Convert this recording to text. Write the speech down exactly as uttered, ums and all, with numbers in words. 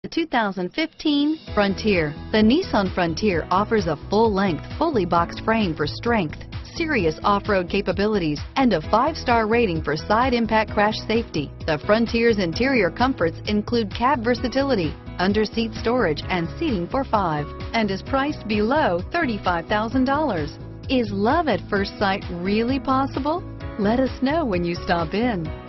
The two thousand fifteen Frontier. The Nissan Frontier offers a full-length, fully boxed frame for strength, serious off-road capabilities, and a five-star rating for side impact crash safety. The Frontier's interior comforts include cab versatility, under-seat storage, and seating for five, and is priced below thirty-five thousand dollars. Is love at first sight really possible? Let us know when you stop in.